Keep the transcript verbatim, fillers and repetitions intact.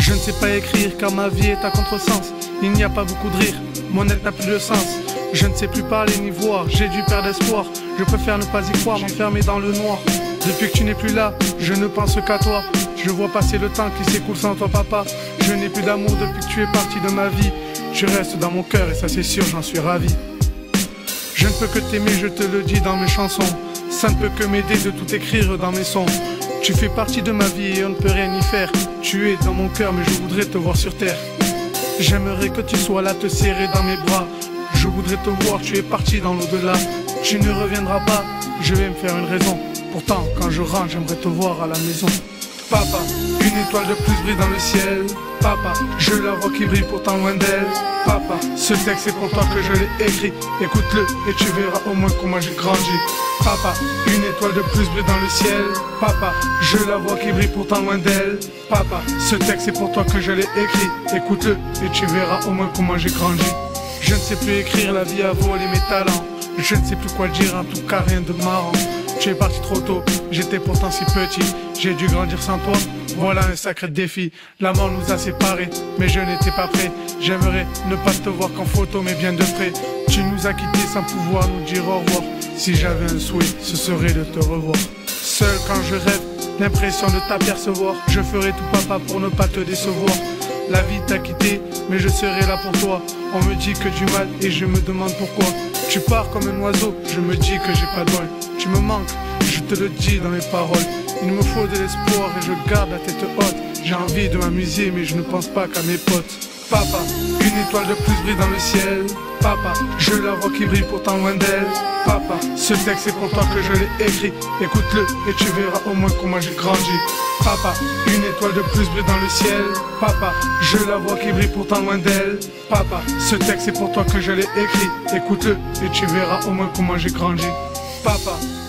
Je ne sais pas écrire car ma vie est à contresens. Il n'y a pas beaucoup de rire, mon net n'a plus de sens. Je ne sais plus parler ni voir, j'ai dû perdre espoir. Je préfère ne pas y croire, m'enfermer dans le noir. Depuis que tu n'es plus là, je ne pense qu'à toi. Je vois passer le temps qui s'écoule sans toi papa. Je n'ai plus d'amour depuis que tu es parti de ma vie. Tu restes dans mon cœur et ça c'est sûr, j'en suis ravi. Je ne peux que t'aimer, je te le dis dans mes chansons. Ça ne peut que m'aider de tout écrire dans mes sons. Tu fais partie de ma vie et on ne peut rien y faire. Tu es dans mon cœur mais je voudrais te voir sur terre. J'aimerais que tu sois là, te serrer dans mes bras. Je voudrais te voir, tu es parti dans l'au-delà. Tu ne reviendras pas, je vais me faire une raison. Pourtant, quand je rentre, j'aimerais te voir à la maison. Papa, une étoile de plus brille dans le ciel. Papa, je la vois qui brille pourtant loin d'elle. Papa, ce texte c'est pour toi que je l'ai écrit. Écoute-le et tu verras au moins comment j'ai grandi. Papa, une étoile de plus brille dans le ciel. Papa, je la vois qui brille pourtant loin d'elle. Papa, ce texte c'est pour toi que je l'ai écrit. Écoute-le et tu verras au moins comment j'ai grandi. Je ne sais plus écrire, la vie a volé mes talents. Je ne sais plus quoi dire, en tout cas rien de marrant. Tu es parti trop tôt, j'étais pourtant si petit. J'ai dû grandir sans toi, voilà un sacré défi. La mort nous a séparés, mais je n'étais pas prêt. J'aimerais ne pas te voir qu'en photo, mais bien de près. Tu nous as quittés sans pouvoir nous dire au revoir. Si j'avais un souhait, ce serait de te revoir. Seul quand je rêve, l'impression de t'apercevoir. Je ferai tout papa pour ne pas te décevoir. La vie t'a quitté, mais je serai là pour toi. On me dit que du mal et je me demande pourquoi. Tu pars comme un oiseau, je me dis que j'ai pas de bol. Tu me manques, je te le dis dans mes paroles. Il me faut de l'espoir et je garde la tête haute. J'ai envie de m'amuser mais je ne pense pas qu'à mes potes. Papa, une étoile de plus brille dans le ciel. Papa, je la vois qui brille pourtant loin d'elle. Papa, ce texte c'est pour toi que je l'ai écrit. Écoute-le et tu verras au moins comment j'ai grandi. Papa, une étoile de plus brille dans le ciel. Papa, je la vois qui brille pourtant loin d'elle. Papa, ce texte c'est pour toi que je l'ai écrit. Écoute-le et tu verras au moins comment j'ai grandi. Papa.